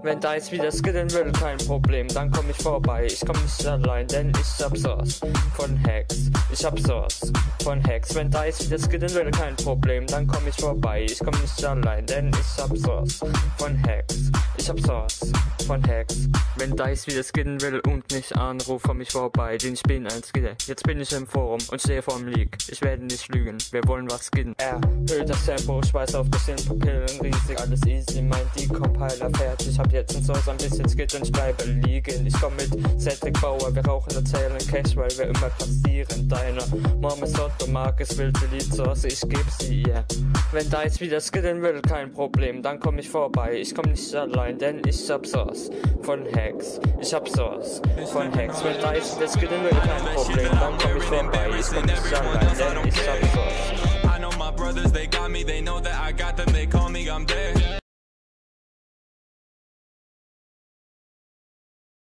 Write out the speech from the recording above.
Wenn Dice wieder skillen will, kein Problem, dann komm ich vorbei. Ich komm nicht allein, denn ich hab Source von Hacks. Ich hab Source von Hacks. Wenn Dice wieder skillen will, kein Problem, dann komm ich vorbei. Ich komm nicht allein, denn ich hab Source von Hacks. Ich hab Source von Hacks. Wenn Dice wieder skillen will und mich anruft, komm ich vorbei, denn ich bin ein Skiller. Jetzt bin ich im Forum und stehe vorm Leak. Ich werde nicht lügen, wir wollen was skillen. Erhöht das Tempo, Schweiß auf das den Papillen, riesig, alles easy, mein Decompiler fertig. Ich hab jetzt ein Source, ein bisschen Skit und ich bleibe liegen. Ich komm mit Cedric Bauer, wir rauchen und zählen Cash, weil wir immer passieren. Deine Mom ist Otto, Marcus will die Lead Source, ich geb sie ihr. Wenn Dice wieder skillen will, kein Problem, dann komm ich vorbei. Ich komm nicht allein, denn ich hab Source von Hacks. Ich hab Source von Hacks. Wenn Dice wieder skillen will, kein Problem, dann komm ich vorbei. Ich komm nicht allein, denn ich hab Source. I know my brothers, they got me, they